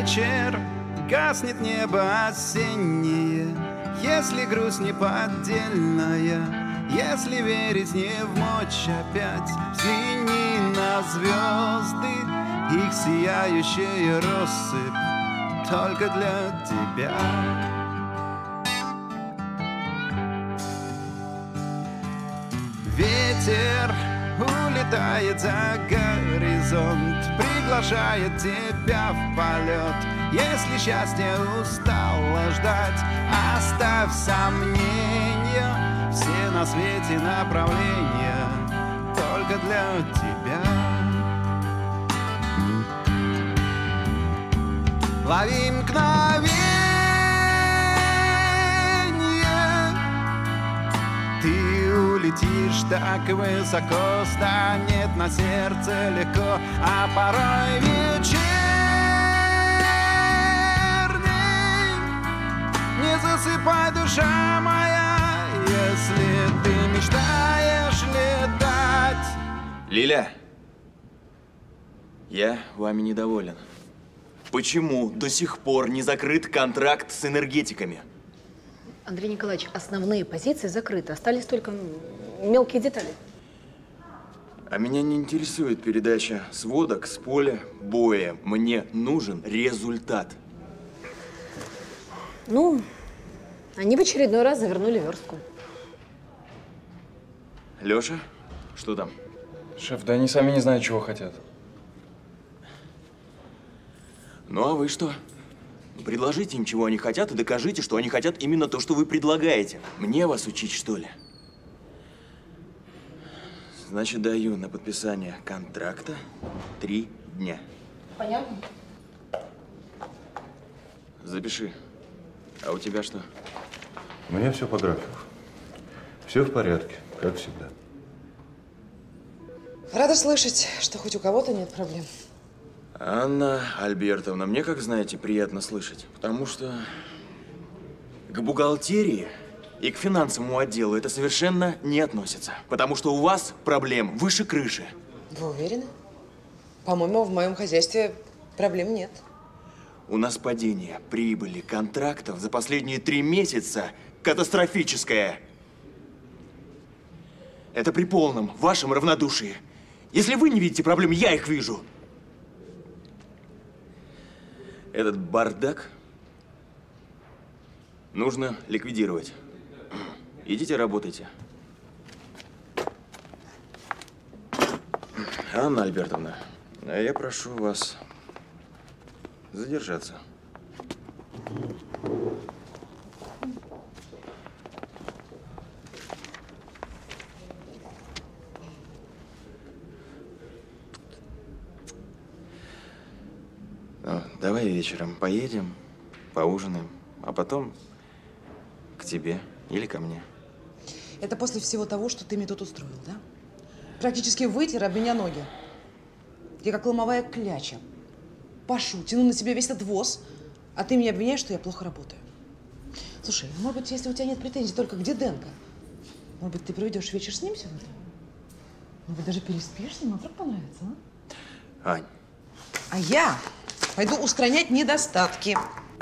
вечер, гаснет небо осеннее. Если грусть неподдельная, если верить не в мочь опять, взгляни на звезды, их сияющая россыпь только для тебя. Ветер улетает за горизонт, приглашает тебя в полет. Если счастье устало ждать, оставь сомнения, все на свете направления только для тебя. Лови мгновенье, ты улетишь так высоко, станет на сердце легко, а порой вечерней не засыпай, душа моя, если ты мечтаешь летать. Лиля, я вами недоволен. Почему до сих пор не закрыт контракт с энергетиками? Андрей Николаевич, основные позиции закрыты. Остались только мелкие детали. А меня не интересует передача сводок с поля боя. Мне нужен результат. Ну, они в очередной раз завернули верстку. Леша, что там? Шеф, да они сами не знают, чего хотят. Ну а вы что? Предложите им, чего они хотят, и докажите, что они хотят именно то, что вы предлагаете. Мне вас учить, что ли? Значит, даю на подписание контракта 3 дня. Понятно. Запиши. А у тебя что? У меня все по графику. Все в порядке, как всегда. Рада слышать, что хоть у кого-то нет проблем. Анна Альбертовна, мне, как знаете, приятно слышать, потому что к бухгалтерии и к финансовому отделу это совершенно не относится, потому что у вас проблем выше крыши. Вы уверены? По-моему, в моем хозяйстве проблем нет. У нас падение прибыли контрактов за последние 3 месяца катастрофическое. Это при полном вашем равнодушии. Если вы не видите проблем, я их вижу. Этот бардак нужно ликвидировать. Идите работайте. Анна Альбертовна, я прошу вас задержаться. Ну, давай вечером поедем, поужинаем, а потом к тебе или ко мне. Это после всего того, что ты мне тут устроил, да? Практически вытер об меня ноги. Я как ломовая кляча. Пашу, тяну на себя весь этот воз, а ты меня обвиняешь, что я плохо работаю. Слушай, может быть, если у тебя нет претензий только к Диденко, может быть, ты проведешь вечер с ним сегодня? Может быть, даже переспишь с ним, а вдруг понравится, а? Ань. А я пойду устранять недостатки.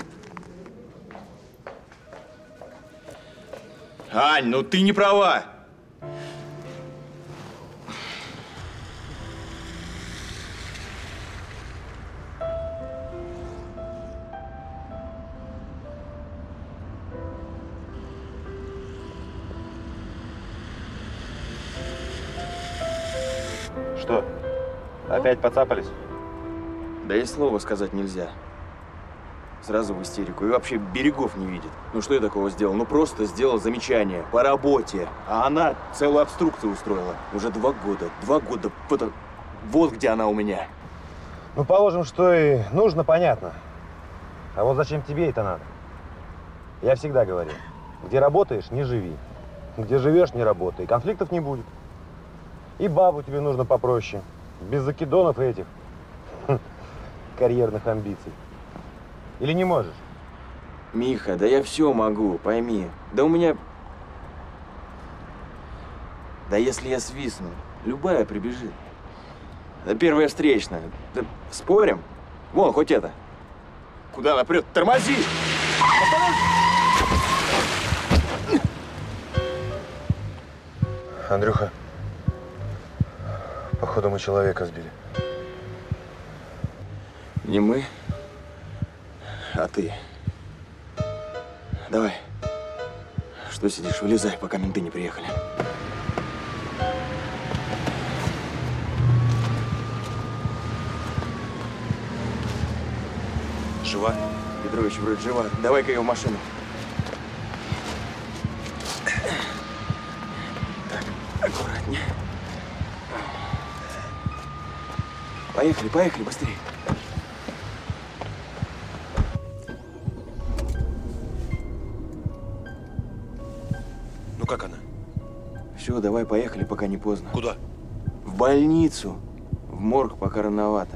Ань, ну ты не права. Что? Опять поцапались? Да и слова сказать нельзя. Сразу в истерику. И вообще берегов не видит. Ну что я такого сделал? Ну просто сделал замечание по работе. А она целую обструкцию устроила. Уже 2 года. 2 года. Вот где она у меня. Ну, положим, что и нужно, понятно. А вот зачем тебе это надо? Я всегда говорил, где работаешь, не живи. Где живешь, не работай. Конфликтов не будет. И бабу тебе нужно попроще. Без закидонов этих карьерных амбиций. Или не можешь? Миха, да я все могу, пойми. Да у меня... Да если я свистну, любая прибежит. Да первая встречная. Да спорим? Вон, хоть это. Куда она прет? Тормози! Андрюха, походу мы человека сбили. Не мы, а ты. Давай. Что сидишь? Вылезай, пока менты не приехали. Жива? Петрович вроде жива. Давай-ка ее в машину. Так, аккуратнее. Поехали, поехали, быстрее. Ну как она? Все, давай, поехали, пока не поздно. Куда? В больницу. В морг пока рановато.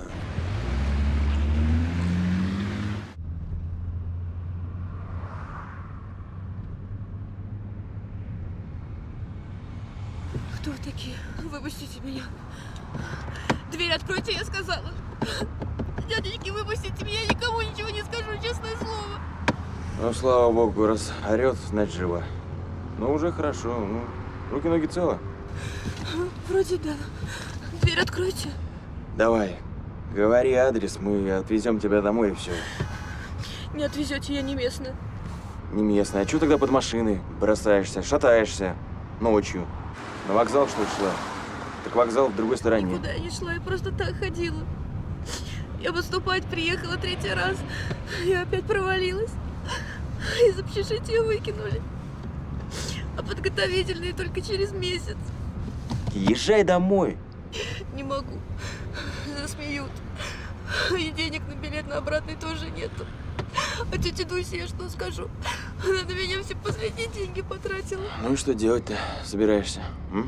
Кто вы такие? Выпустите меня. Дверь откройте, я сказала. Дядечки, выпустите меня, я никому ничего не скажу, честное слово. Ну, слава богу, раз орет, значит жива. Ну, уже хорошо. Ну, руки-ноги целы? Вроде да. Дверь откройте. Давай, говори адрес, мы отвезем тебя домой и все. Не отвезете, я не местная. Не местная. А что тогда под машиной бросаешься, шатаешься ночью? На вокзал, что ли, шла? Так вокзал в другой стороне. Никуда я не шла, я просто так ходила. Я поступать приехала 3-й раз. Я опять провалилась. Из общежития выкинули. А подготовительные только через месяц. Езжай домой. Не могу. Засмеют. И денег на билет на обратный тоже нету. А тете Дусе я что скажу? Она на меня все последние деньги потратила. Ну и что делать-то собираешься?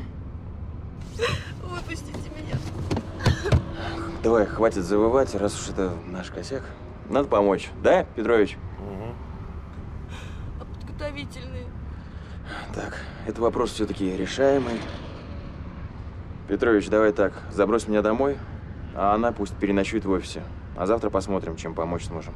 Выпустите меня. Давай, хватит завывать, раз уж это наш косяк. Надо помочь, да, Петрович? А подготовительные? Так, это вопрос все-таки решаемый. Петрович, давай так, забрось меня домой, а она пусть переночует в офисе. А завтра посмотрим, чем помочь сможем.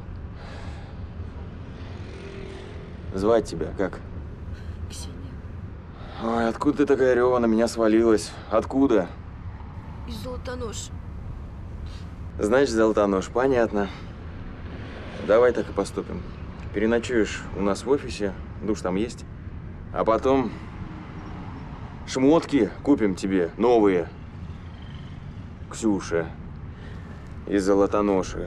Звать тебя как? Ксения. Ой, откуда ты такая, Рёва, на меня свалилась? Откуда? Из Золотонож. Значит, Золотонож, понятно. Давай так и поступим. Переночуешь у нас в офисе, душ там есть. А потом шмотки купим тебе новые. Ксюша из Золотоноши.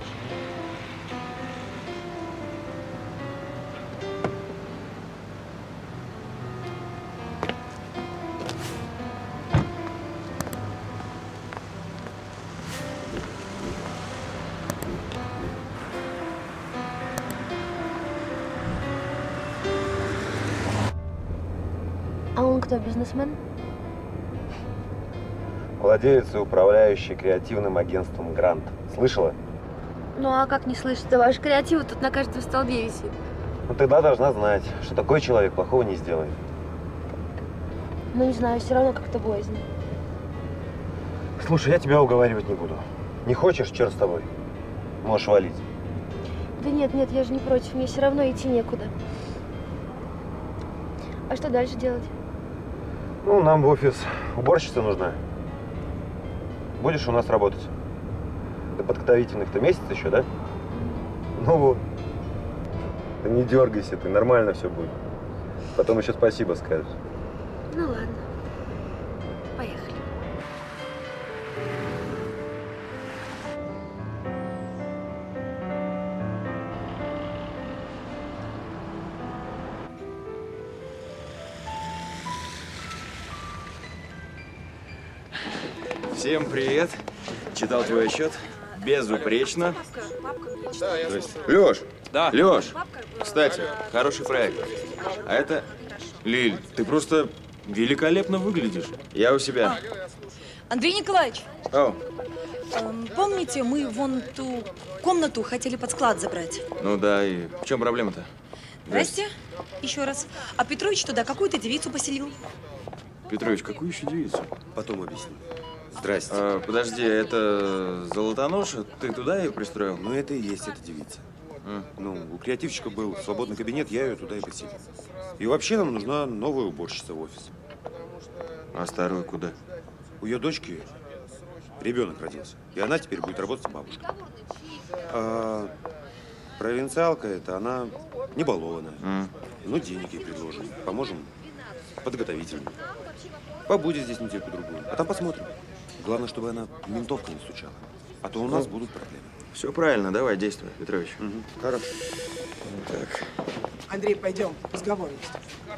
А он кто, бизнесмен? Владелец и управляющий креативным агентством «Грант». Слышала? Ну а как не слышать? Да ваш креатив тут на каждом столбе висит. Ну тогда должна знать, что такой человек плохого не сделает. Ну не знаю, все равно как-то боязно. Слушай, я тебя уговаривать не буду. Не хочешь, черт с тобой. Можешь валить. Да нет, я же не против, мне все равно идти некуда. А что дальше делать? Ну, нам в офис уборщица нужна. Будешь у нас работать? До подготовительных-то месяц еще, да? Ну вот. Да не дергайся ты, нормально все будет. Потом еще спасибо скажешь. Ну ладно. Поехали. Всем привет. Читал твой отчет. Безупречно. Лёш! Да. Лёш! Кстати, хороший проект. А это Лиль, ты просто великолепно выглядишь. Я у себя. Андрей Николаевич, О, помните, мы вон ту комнату хотели под склад забрать? ну да, и в чем проблема-то? Здрасте. Еще раз. А Петрович туда какую-то девицу поселил. Петрович, какую еще девицу? Потом объясню. Здрасте. Подожди, это Золотоноша? Ты туда ее пристроил? Ну, это и есть эта девица. Ну, у креативщика был свободный кабинет, я ее туда и поселил. И вообще нам нужна новая уборщица в офис. А старую куда? У ее дочки ребенок родился, и она теперь будет работать с бабушкой. А провинциалка это, она не балованная. Ну, денег ей предложим, поможем подготовительно. Побудет здесь недельку-другую, а там посмотрим. Главное, чтобы она ментовку не стучала, а то у нас будут проблемы. Все правильно, давай, действуй, Петрович. Хорошо. Так. Андрей, пойдем, разговор есть.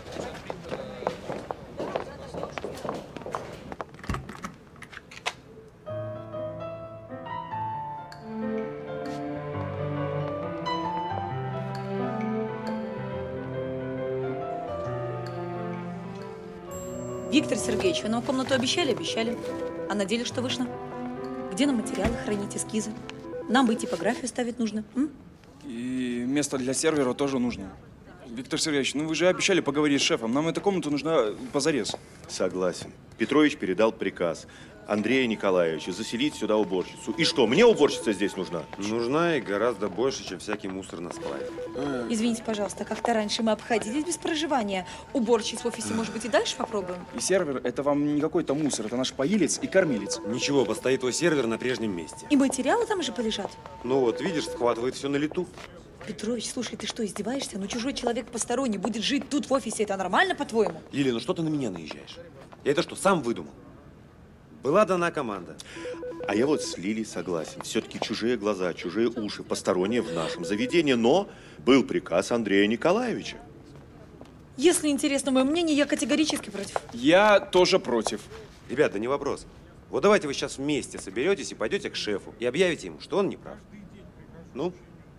Виктор Сергеевич, вы нам комнату обещали? Обещали. А на деле что вышло? Где нам материалы хранить, эскизы? Нам бы и типографию ставить нужно. И место для сервера тоже нужно. Виктор Сергеевич, ну вы же обещали поговорить с шефом. Нам эта комната нужна позарез. Согласен. Петрович передал приказ Андрея Николаевича заселить сюда уборщицу. И что, мне уборщица здесь нужна? Нужна и гораздо больше, чем всякий мусор на складе. Извините, пожалуйста, как-то раньше мы обходились без проживания. Уборщиц в офисе, может быть, и дальше попробуем? И сервер – это вам не какой-то мусор, это наш поилец и кормилец. Ничего, постоит твой сервер на прежнем месте. И материалы там же полежат? Ну вот, видишь, схватывает все на лету. Петрович, слушай, ты что, издеваешься? Ну, чужой человек посторонний будет жить тут в офисе. Это нормально, по-твоему? Лили, ну что ты на меня наезжаешь? Я это что, сам выдумал? Была дана команда. А я вот с Лилей согласен. Все-таки чужие глаза, чужие уши, посторонние в нашем заведении. Но был приказ Андрея Николаевича. Если интересно мое мнение, я категорически против. Я тоже против. Ребята, да не вопрос. Вот давайте вы сейчас вместе соберетесь и пойдете к шефу и объявите ему, что он не прав. Ну?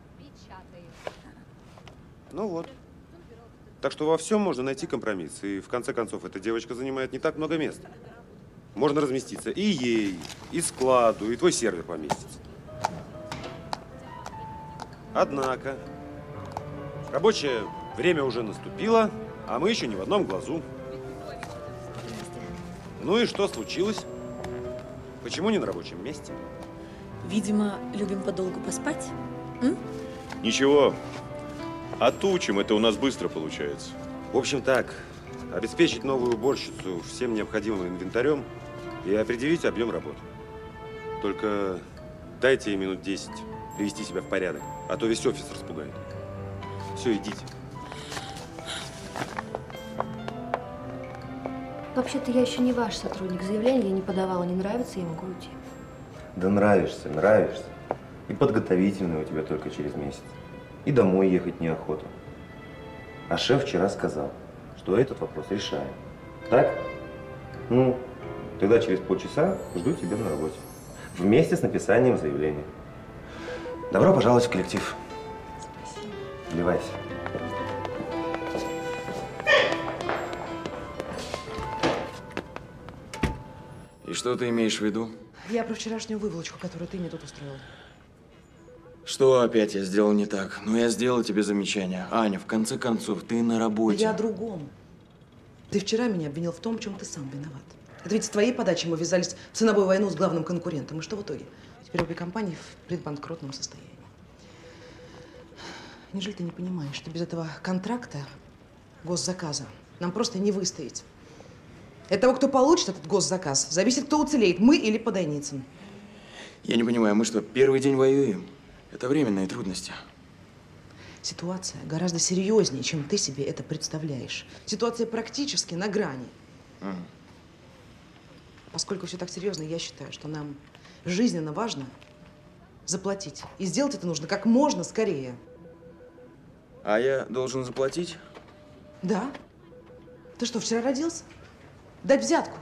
Ну вот. Так что во всем можно найти компромисс. И в конце концов, эта девочка занимает не так много места. Можно разместиться и ей, и складу, и твой сервер поместится. Однако, рабочее время уже наступило, а мы еще ни в одном глазу. Ну и что случилось? Почему не на рабочем месте? Видимо, любим подолгу поспать. Ничего, отучим, это у нас быстро получается. В общем так, обеспечить новую уборщицу всем необходимым инвентарем и определить объем работы. Только дайте ей минут 10 привести себя в порядок, а то весь офис распугает. Все, идите. Вообще-то я еще не ваш сотрудник. Заявление я не подавала. Не нравится, я могу уйти. Да нравишься, нравишься. И подготовительный у тебя только через месяц. И домой ехать неохота. А шеф вчера сказал, что этот вопрос решаем. Так? Ну, тогда через полчаса жду тебя на работе. Вместе с написанием заявления. Добро пожаловать в коллектив. Спасибо. Вливайся. И что ты имеешь в виду? Я про вчерашнюю выволочку, которую ты мне тут устроил. Что опять я сделал не так? Ну, я сделал тебе замечание. Аня, в конце концов, ты на работе. Я о другом. Ты вчера меня обвинил в том, в чем ты сам виноват. Это ведь с твоей подачи мы ввязались в ценовую войну с главным конкурентом. И что в итоге? Теперь обе компании в предбанкротном состоянии. Неужели ты не понимаешь, что без этого контракта, госзаказа, нам просто не выстоять? От того, кто получит этот госзаказ, зависит, кто уцелеет, мы или Подойницын. Я не понимаю, мы что, первый день воюем? Это временные трудности. Ситуация гораздо серьезнее, чем ты себе это представляешь. Ситуация практически на грани. Поскольку все так серьезно, я считаю, что нам жизненно важно заплатить. И сделать это нужно как можно скорее. А я должен заплатить? Да. Ты что, вчера родился? Дать взятку.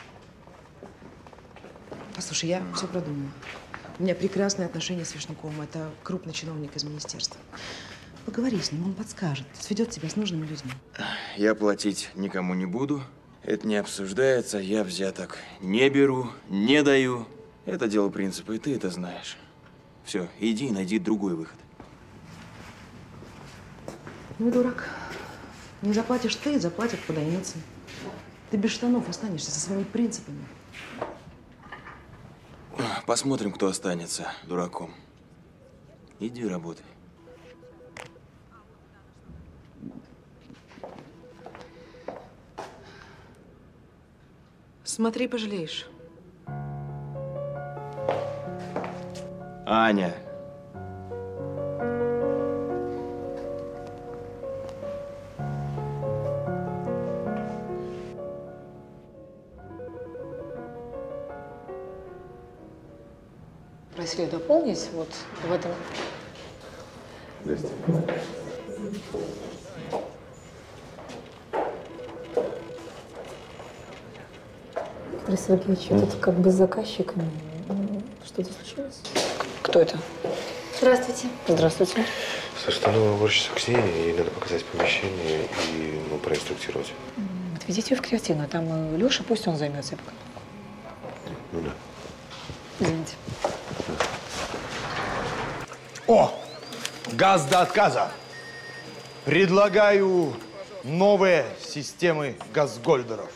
Послушай, я все продумала. У меня прекрасные отношения с Вишняковым. Это крупный чиновник из министерства. Поговори с ним, он подскажет. Сведет тебя с нужными людьми. Я платить никому не буду. Это не обсуждается. Я взяток не беру, не даю. Это дело принципа, и ты это знаешь. Все, иди и найди другой выход. Ну, дурак. Не заплатишь ты, заплатят Подойницын. Ты без штанов останешься со своими принципами. посмотрим, кто останется дураком. Иди работай. Смотри, пожалеешь. Аня. Просили дополнить вот в этом. Здрасте. Виктор Сергеевич, тут как бы с заказчиком что-то случилось? Кто это? Здравствуйте. Здравствуйте. Саша, это новая уборщица Ксения, ей надо показать помещение и проинструктировать. Отведите ее в креативную, там Леша, пусть он займется пока. Ну да. Извините. О! Газ до отказа. Предлагаю новые системы газгольдеров.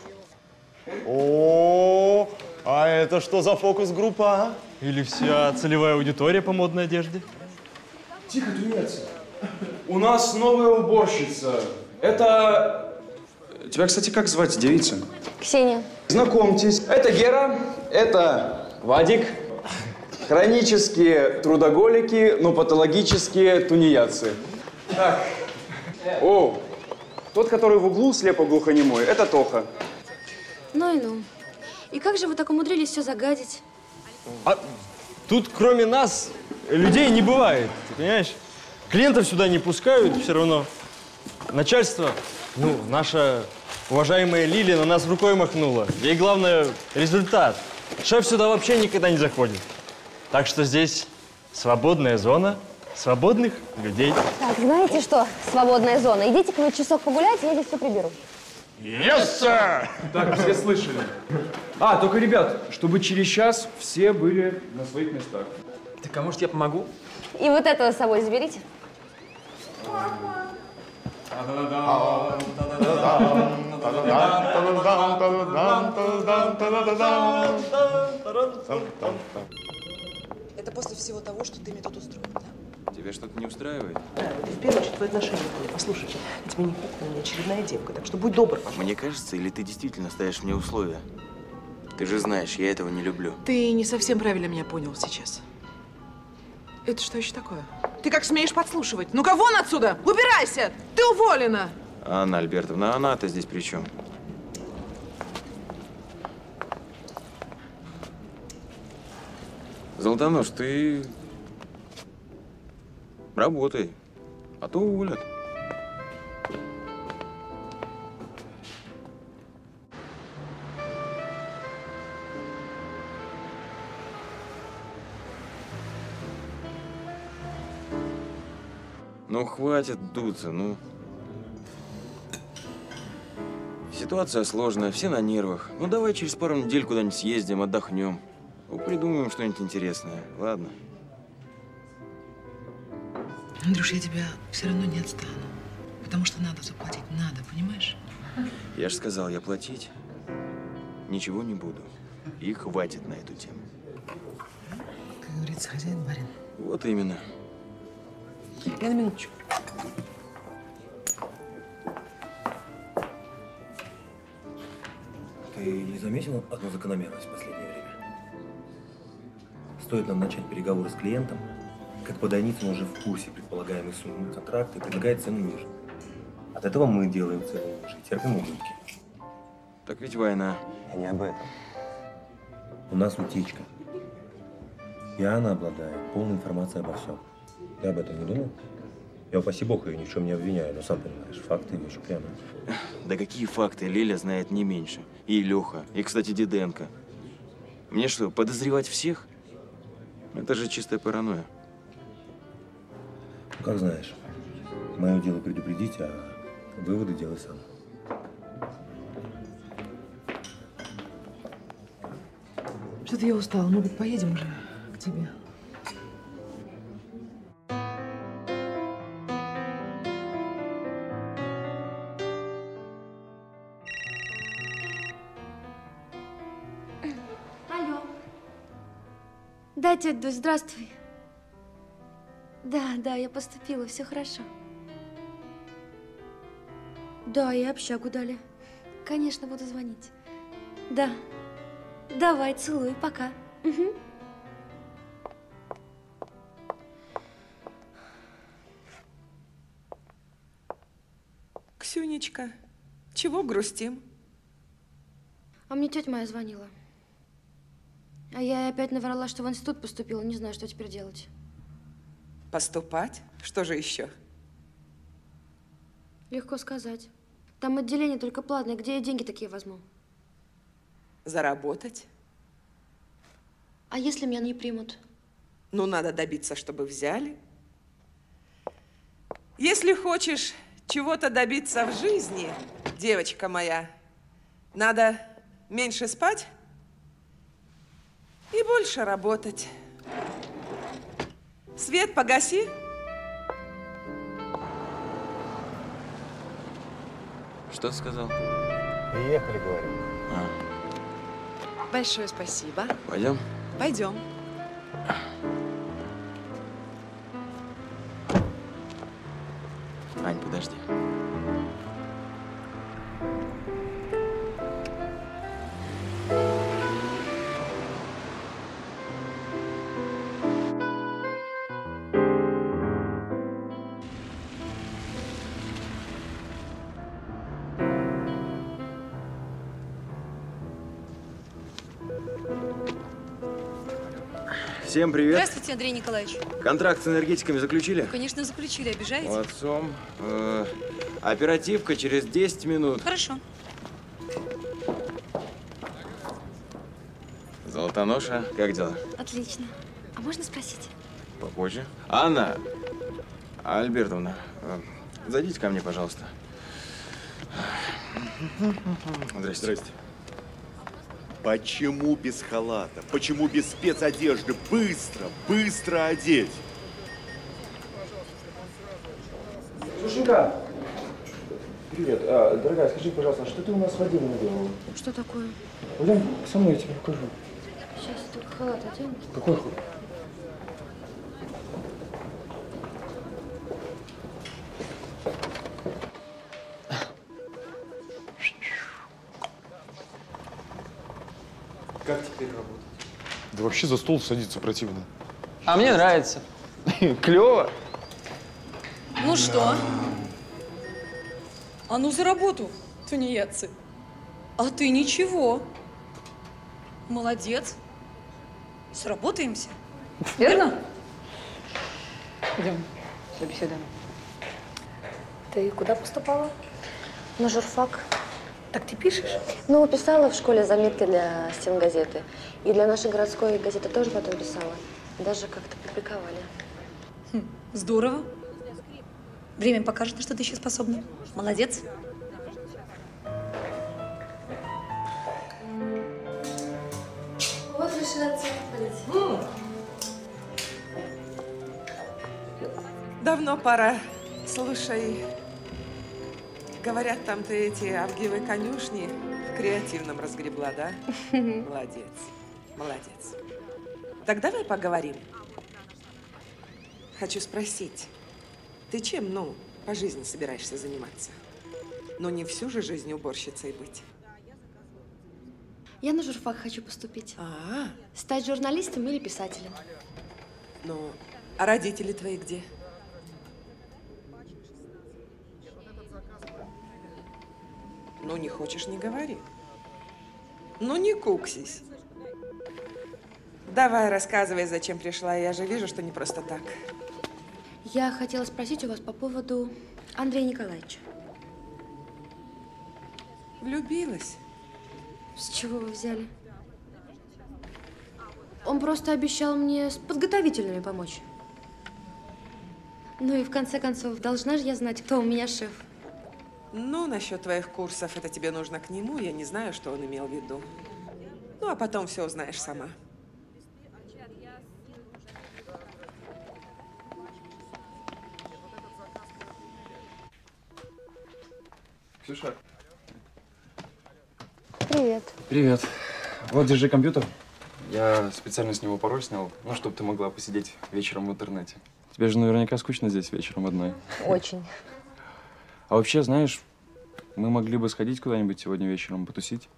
О, а это что за фокус-группа, а? Или вся целевая аудитория по модной одежде? Тихо, тунец. У нас новая уборщица. Это... Тебя, кстати, как звать, девица? Ксения. Знакомьтесь. Это Гера, это Вадик. Хронические трудоголики, но патологические тунеядцы. Так. О, тот, который в углу слепо-глухонемой, это Тоха. Ну и ну. И как же вы так умудрились все загадить? А тут кроме нас людей не бывает, ты понимаешь? Клиентов сюда не пускают все равно. Начальство, ну, наша уважаемая Лилия на нас рукой махнула. Ей главное результат. Шеф сюда вообще никогда не заходит. Так что здесь свободная зона свободных людей. Так, знаете что? Свободная зона. Идите-ка вы часок погулять, я здесь все приберу. Yes, sir! Так, все слышали. А, только, ребят, чтобы через час все были на своих местах. Так, а может, я помогу? И вот этого с собой заберите. Это после всего того, что ты мне тут устроил, да? Тебя что-то не устраивает? Да, это в первую очередь твои отношения ко мне. Послушай, я тебе не кукла, у меня очередная девка, так что будь добр, пожалуйста. Мне кажется, или ты действительно ставишь мне условия? Ты же знаешь, я этого не люблю. Ты не совсем правильно меня понял сейчас. Это что еще такое? Ты как смеешь подслушивать? Ну-ка, вон отсюда! Убирайся! Ты уволена! Анна Альбертовна, она-то здесь при чем? Золотонож, ты работай, а то уволят. Ну, хватит дуться, ну. Ситуация сложная, все на нервах. Ну, давай через пару недель куда-нибудь съездим, отдохнем. Ну, придумаем что-нибудь интересное, ладно? Андрюш, я тебя все равно не отстану. Потому что надо заплатить, надо, понимаешь? Я же сказал, я платить ничего не буду. И хватит на эту тему. Как говорится, хозяин барин. Вот именно. Я на минуточку. Ты не заметил одну закономерность в последнее время? Стоит нам начать переговоры с клиентом, как Подойницын уже в курсе предполаемой суммы контракта и предлагает цену ниже. От этого мы делаем цену ниже и терпим убытки. Так ведь война. Я не об этом. У нас утечка. И она обладает полной информацией обо всем. Ты об этом не думал? Я, упаси бог, ее ни в чем не обвиняю, но сам понимаешь, факты вещь прямо. Да какие факты? Лиля знает не меньше. И Леха, и, кстати, Диденко. Мне что, подозревать всех? Это же чистая паранойя. Ну, как знаешь. Мое дело предупредить, а выводы делай сам. Что-то я устала. Может быть, поедем уже к тебе? Алло. Да, тетя Дусь, здравствуй. Да, я поступила, все хорошо. Да, и общагу дали. Конечно, буду звонить. Да. Давай, целую, пока. Угу. Ксюнечка, чего грустим? А мне тетя моя звонила. А я ей опять наврала, что в институт поступила. Не знаю, что теперь делать. Поступать? Что же еще? Легко сказать. Там отделение только платное. Где я деньги такие возьму? Заработать? А если меня не примут? Ну, надо добиться, чтобы взяли. Если хочешь чего-то добиться в жизни, девочка моя, надо меньше спать и больше работать. Свет погаси. Что ты сказал? Приехали, говорю. Большое спасибо. Пойдем? Пойдем. Ань, подожди. Всем привет. Здравствуйте, Андрей Николаевич. Контракт с энергетиками заключили? Конечно, заключили. Обижаете? Молодцом. Оперативка через 10 минут. Хорошо. Золотоноша, как дела? Отлично. А можно спросить? Попозже. Анна Альбертовна, зайдите ко мне, пожалуйста. Здрасте. Здрасте. Почему без халата? Почему без спецодежды? Быстро, быстро одеть! Слушенька, привет. Дорогая, скажи, пожалуйста, что ты у нас в отделе делала? Что такое? Глянь, со мной я тебе покажу. Сейчас я только халат одену. Какой хуй? Как теперь работать? Да вообще за стол садиться противно. А мне нравится. Клево. Ну что? А ну за работу, тунеядцы. А ты ничего. Молодец. Сработаемся. Верно? Идем, побеседуем. Ты куда поступала? На журфак. Так ты пишешь? Ну, писала в школе заметки для стенгазеты. И для нашей городской газеты тоже потом писала. Даже как-то публиковали. Здорово. Время покажет, на что ты еще способна. Молодец. Вот решила отцепить. Давно пора. Слушай, говорят, там ты эти авгиевые конюшни в креативном разгребла, да? Молодец, молодец. Так давай поговорим. Хочу спросить, ты чем, по жизни собираешься заниматься? Но не всю же жизнь уборщицей быть. Я на журфак хочу поступить. Стать журналистом или писателем. Ну, а родители твои где? Ну, не хочешь, не говори. Ну, не куксись. Давай, рассказывай, зачем пришла. Я же вижу, что не просто так. Я хотела спросить у вас по поводу Андрея Николаевича. Влюбилась? С чего вы взяли? Он просто обещал мне с подготовительными помочь. Ну и в конце концов, должна же я знать, кто у меня шеф. Ну, насчет твоих курсов, это тебе нужно к нему. Я не знаю, что он имел в виду. Ну, а потом все узнаешь сама. Ксюша. Привет. Привет. Вот, держи компьютер. Я специально с него пароль снял, ну, чтобы ты могла посидеть вечером в интернете. Тебе же наверняка скучно здесь вечером одной. Очень. А вообще, знаешь, мы могли бы сходить куда-нибудь сегодня вечером, потусить.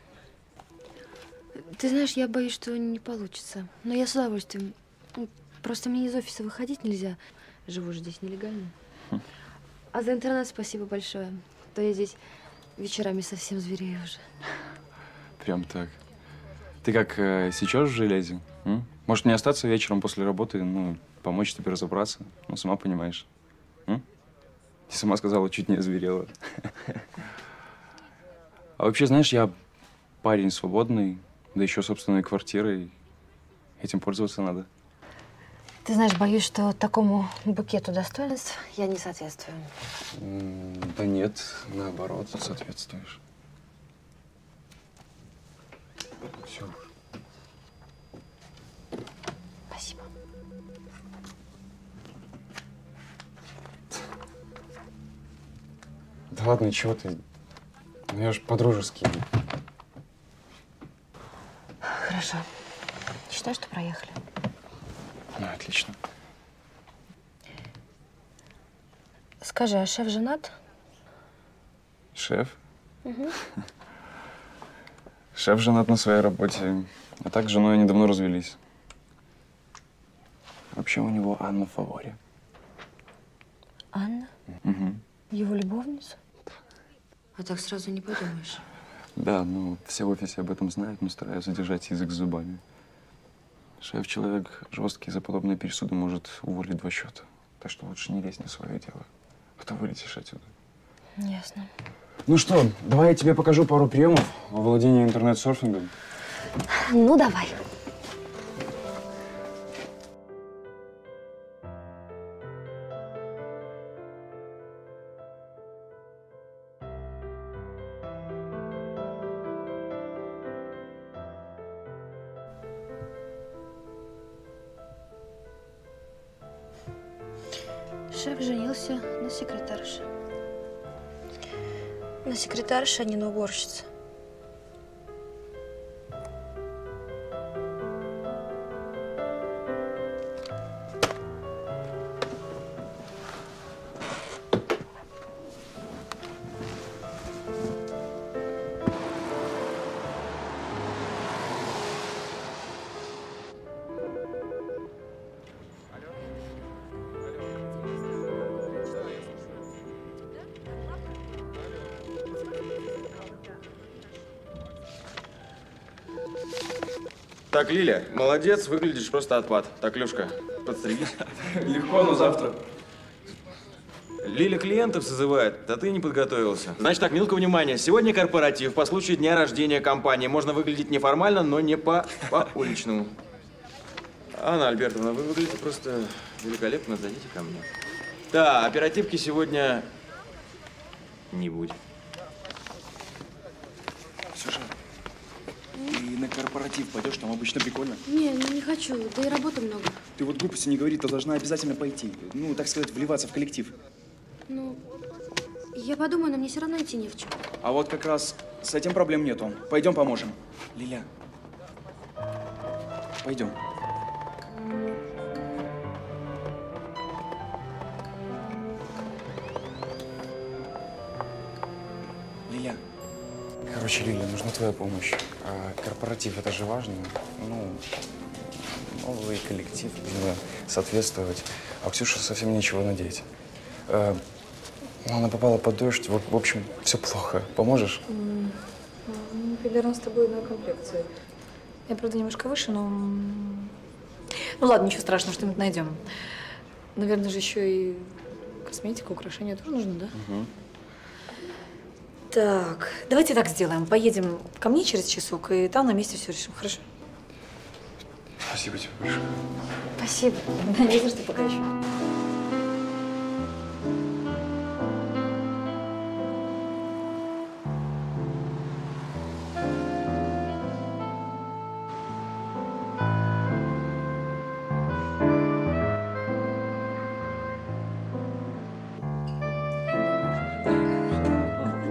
Ты знаешь, я боюсь, что не получится. Но я с удовольствием. Просто мне из офиса выходить нельзя. Живу же здесь нелегально. А за интернет спасибо большое. То я здесь вечерами совсем зверею уже. Прям так. Ты как, сечешь в железе? М? Может, мне остаться вечером после работы, ну, помочь тебе разобраться? Ну, сама понимаешь. М? Ты сама сказала, чуть не озверела. А вообще, знаешь, я парень свободный, да еще собственной квартирой. Этим пользоваться надо. Ты знаешь, боюсь, что такому букету достоинств я не соответствую. Да нет, наоборот, соответствуешь. Все. Спасибо. Да ладно, чего ты? Ну, я ж по-дружески. Хорошо. Считаю, что проехали. Ну, отлично. Скажи, а шеф женат? Шеф? Угу. Шеф женат на своей работе. А так с женой они давно развелись. Вообще у него Анна в фаворе. Анна? Угу. Его любовница? А так сразу не подумаешь. Да, ну, все в офисе об этом знают, но стараются держать язык за зубами. Шеф человек жесткий, за подобные пересуды может уволить 2 счета. Так что лучше не лезь на свое дело. А то вылетишь отсюда. Ясно. Ну что, давай я тебе покажу пару приемов во владении интернет-серфингом. Ну, давай. Шеф женился на секретарше. На секретарше, а не на уборщице. Так, Лиля, молодец, выглядишь просто отпад. Так, Лёшка, подстрелись. Легко, но завтра. Лиля клиентов созывает, а ты не подготовился. Значит так, Милка, внимание. Сегодня корпоратив по случаю дня рождения компании. Можно выглядеть неформально, но не по-уличному. Анна Альбертовна, вы выглядите просто великолепно. Зайдите ко мне. Да, оперативки сегодня не будет. Слушай, ты на корпоратив пойдешь, там обычно прикольно. Не хочу, да и работы много. Ты вот глупости не говори, ты должна обязательно пойти. Ну, так сказать, вливаться в коллектив. Ну, я подумаю, но мне все равно идти не в чем. А вот как раз с этим проблем нету. Пойдем поможем. Лиля, пойдем. Лиля. Короче, Лиля, нужна твоя помощь. Корпоратив, это же важно. Ну, новый коллектив, нужно соответствовать. А Ксюша совсем нечего надеть. Она попала под дождь. В общем, все плохо. Поможешь? Примерно с тобой одной комплекции. Я, правда, немножко выше, но… Ну ладно, ничего страшного, что-нибудь найдем. Наверное же еще и косметика, украшения тоже нужно, да? Угу. Так, давайте так сделаем. Поедем ко мне через часок, и там на месте все решим, хорошо? Спасибо тебе большое. Спасибо. Не за что, пока еще.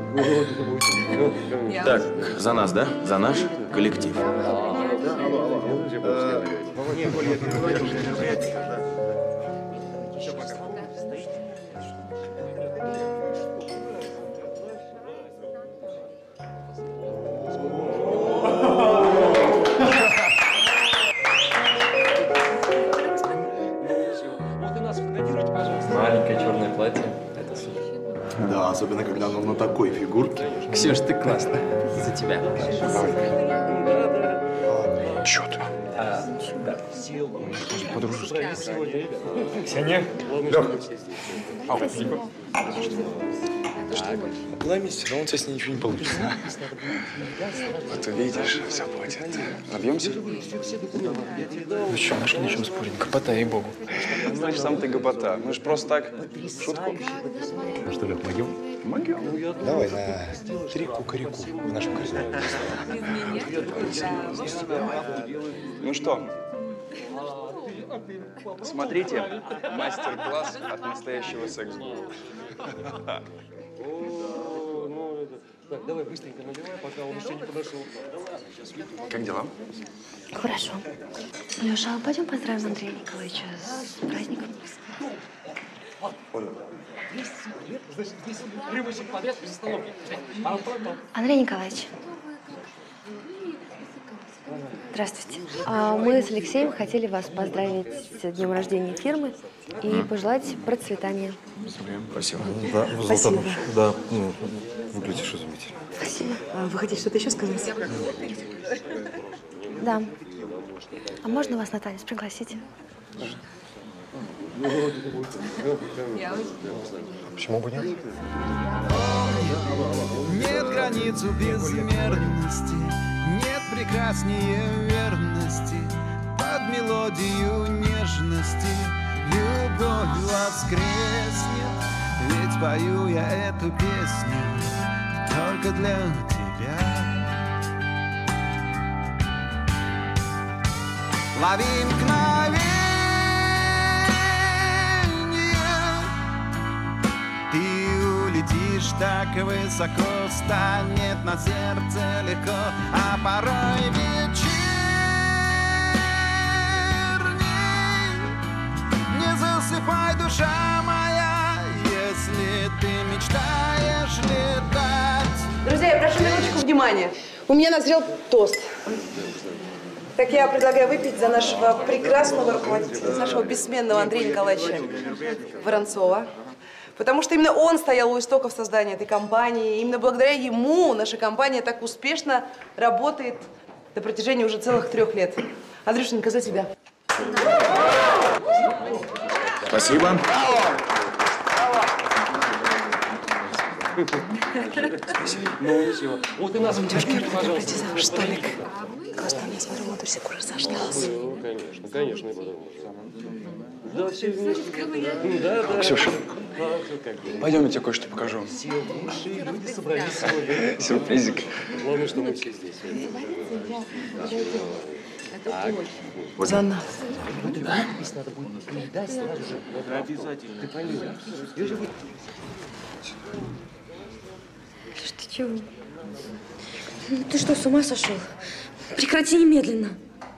Так, за нас, да? За наш коллектив. Маленькое черное платье. Это супер. Да, особенно когда оно на такой фигурке. Ксюш, ты классная. За тебя. Чё ты? Да. По-дружески. Ксения. Лёх. Спасибо. Обломись, все равно у тебя с ней ничего не получится. Вот увидишь, все будет. Набьемся? Ну что, нашли на чем спорить? Гопота, ей-богу. Значит, сам ты гопота. Мы же просто так, в шутку. Ну что, Лёх, могем? Могем. Давай на 3 кукареку в нашем коридоре. Ну что, смотрите, мастер-класс от настоящего секса. Так, давай быстренько наливай, пока он еще не подошел. Как дела? Хорошо. Леша, а пойдем поздравим Андрея Николаевича с праздником? Андрей Николаевич. Здравствуйте. Мы с Алексеем хотели вас поздравить с днем рождения фирмы и пожелать процветания. Спасибо. Да, Спасибо. Да, ну, выглядишь изумительно. Спасибо. Вы хотите что-то еще сказать? Да. А можно вас на танец пригласить? Почему бы нет? Нет границу безмерности, нет прекраснее верности. Под мелодию нежности любовь воскреснет. Ведь пою я эту песню только для тебя. Лови мгновенье, ты улетишь так высоко, станет на сердце легко, а порой вечерней. Не засыпай, душа моя, если ты мечтаешь летать. Друзья, я прошу минуточку внимания. У меня назрел тост. Так я предлагаю выпить за нашего прекрасного руководителя, за нашего бессменного Андрея Николаевича Воронцова. Потому что именно он стоял у истоков создания этой компании. И именно благодаря ему наша компания так успешно работает на протяжении уже целых 3 лет. Андрюшенька, за тебя. Спасибо. Ну, ничего. Вот и нас, пожалуйста. За ваш столик. Просто у нас Варватусик уже сошлался. Ну, конечно, конечно. Да, все вместе. Да, да. Ксюша, пойдем, я тебе кое-что покажу. Все лучшие люди собрались сегодня. Сюрпризик. Главное, что мы все здесь. Так. За нас. Да. Надо будет передать сразу же. Обязательно. Ты пойми. Ты чего? Ты что, с ума сошел? Прекрати немедленно.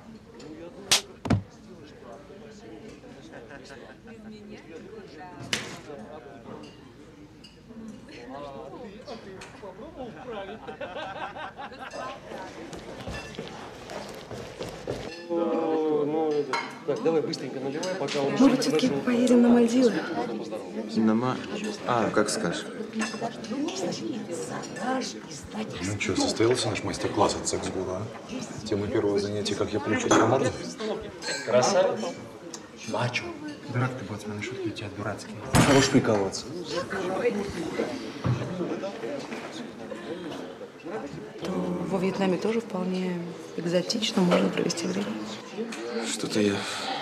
Так, давай быстренько наливай, пока он Может быть, все-таки поедем на Мальдивы? Как скажешь. Ну что, состоялся наш мастер-класс от секс-гура, а? Тема первого занятия, как я получу команду. Красавец. Мачо. Дурак ты, боцман, шутки у тебя дурацкие. Хорош прикалываться. То во Вьетнаме тоже вполне экзотично можно провести время. Что-то я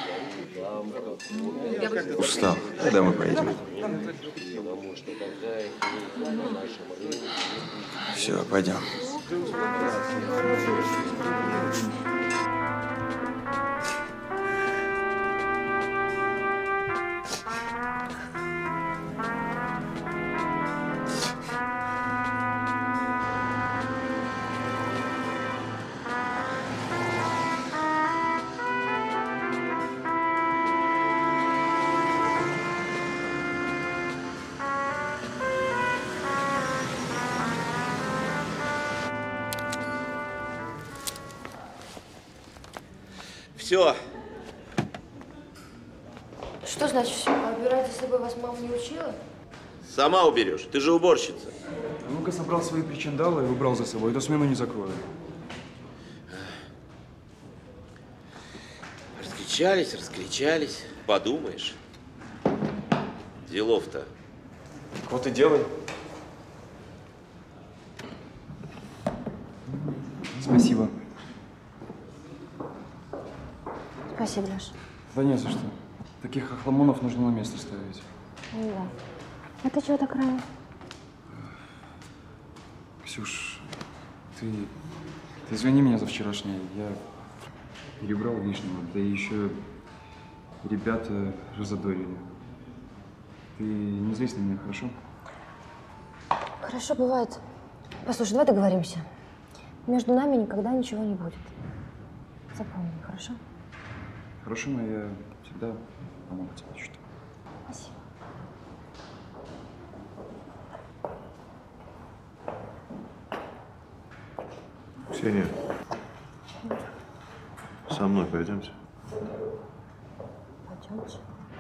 устал. Когда мы поедем? Все, пойдем. Все. Что значит все? А убирать за собой вас мама не учила? Сама уберешь. Ты же уборщица. Ну-ка собрал свои причиндалы и убрал за собой. Эту смену не закрою. Раскричались. Подумаешь. Делов-то. Вот и делай. Спасибо. Спасибо, Леш. Да не за что. Таких охламонов нужно на место ставить. Ну да. А ты чего так рано? Ксюш, ты извини меня за вчерашнее. Я перебрал лишнего. Да и еще ребята разодорили. Ты не злись на меня, хорошо? Хорошо, бывает. Послушай, давай договоримся. Между нами никогда ничего не будет. Запомни, хорошо? Хорошо, но я всегда помогу тебе, что. Спасибо. Ксения, со мной пойдемте. Пойдемте.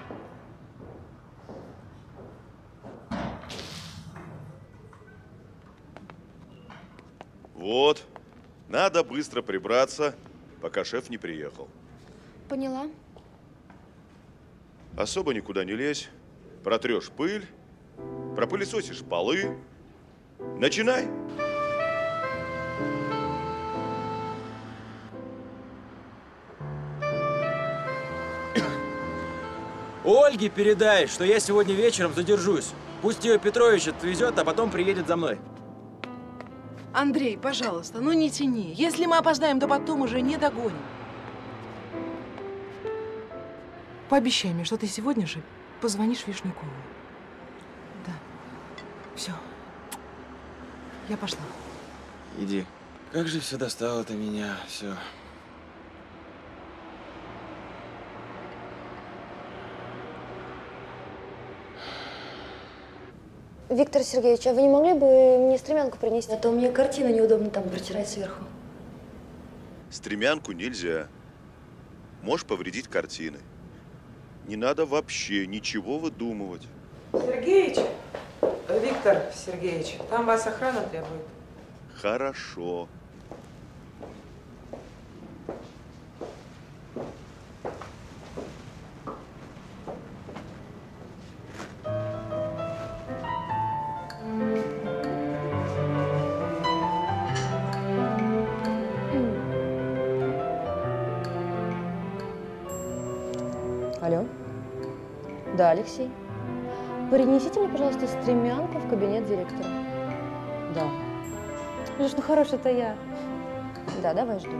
Вот. Надо быстро прибраться, пока шеф не приехал. Поняла. Особо никуда не лезь. Протрешь пыль, пропылесосишь полы. Начинай. Ольге передай, что я сегодня вечером задержусь. Пусть ее Петрович отвезет, а потом приедет за мной. Андрей, пожалуйста, ну не тяни. Если мы опоздаем, то потом уже не догоним. Пообещай мне, что ты сегодня же позвонишь Вишнякову. Да. Все. Я пошла. Иди. Как же все достало ты меня, все. Виктор Сергеевич, а вы не могли бы мне стремянку принести? А то мне картина неудобно там протирать сверху. Стремянку нельзя. Можешь повредить картины. Не надо вообще ничего выдумывать. Сергеич, Виктор Сергеевич, там вас охрана требует. Хорошо. Алло? Да, Алексей. Принесите мне, пожалуйста, стремянку в кабинет директора. Да. Леш, ну хорош, это я. Да, давай, жду.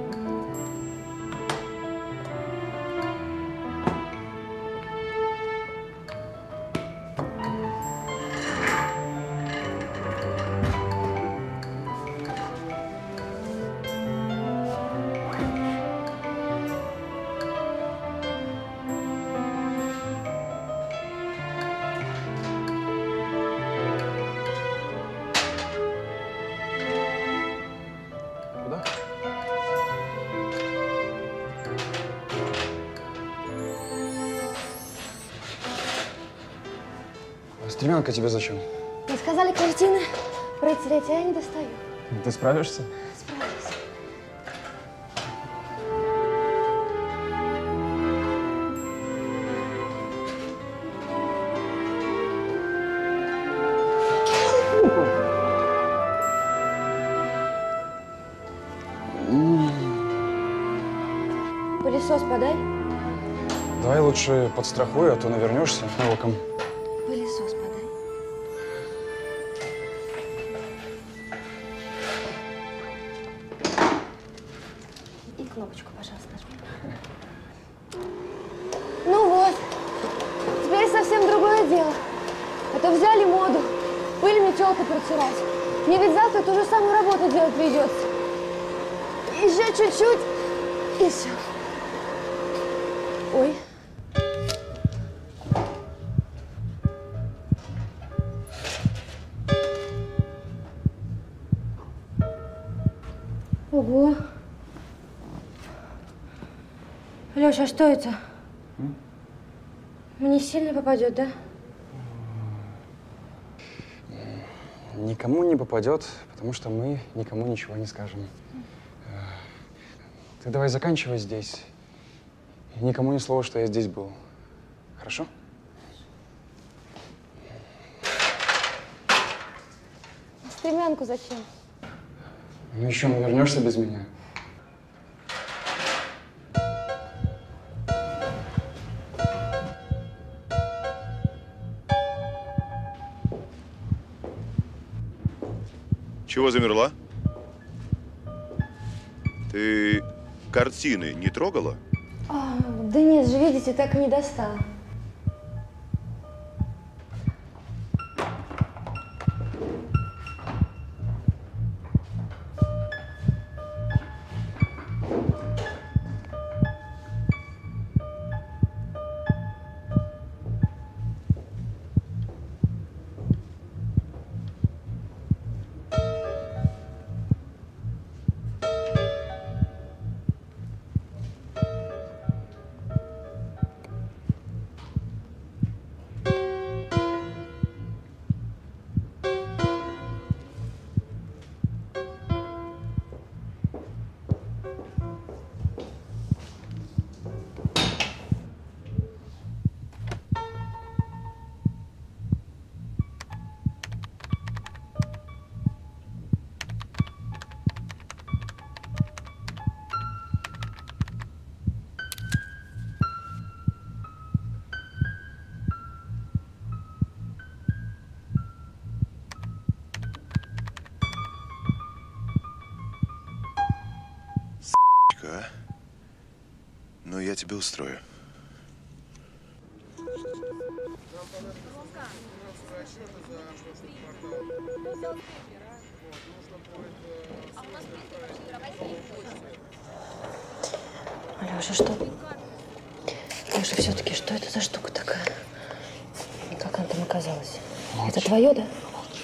Стремянка тебе зачем? Мне сказали картины протереть, а я не достаю. Ты справишься? Справлюсь. Пылесос подай. Давай лучше подстрахуй, а то навернешься навыком. Пылесос подай. И кнопочку, пожалуйста, нажми. Ну вот. Теперь совсем другое дело. А то взяли моду. Пыль метелкой протирать. Мне ведь завтра ту же самую работу делать придется. Еще чуть-чуть, и все. Ой. Ого. Леша, а что это? Мне сильно попадет, да? Никому не попадет, потому что мы никому ничего не скажем. Ты давай заканчивай здесь. И никому ни слова, что я здесь был. Хорошо? Стремянку зачем? Ну еще вернешься без меня. Чего замерла? Ты картины не трогала? Да нет же, видите, так и не достала. Ну, я тебе устрою. Леша, что? Леша, все-таки, что это за штука такая? И как она там оказалась? Молчи. Это твое, да?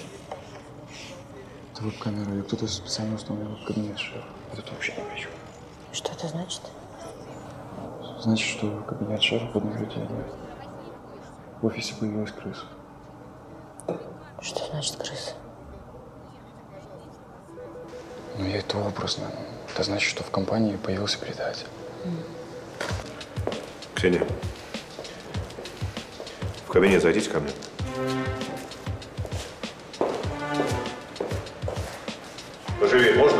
Это веб-камера. Ее кто-то специально установил в кабинет шефа. Это вообще не хочу. Что это значит? Значит, что кабинет шефа под наблюдением. В офисе появилась крыса. Что значит крыса? Ну, я это образно. Это значит, что в компании появился предатель. Ксения, в кабинет зайдите ко мне. Поживее, можно?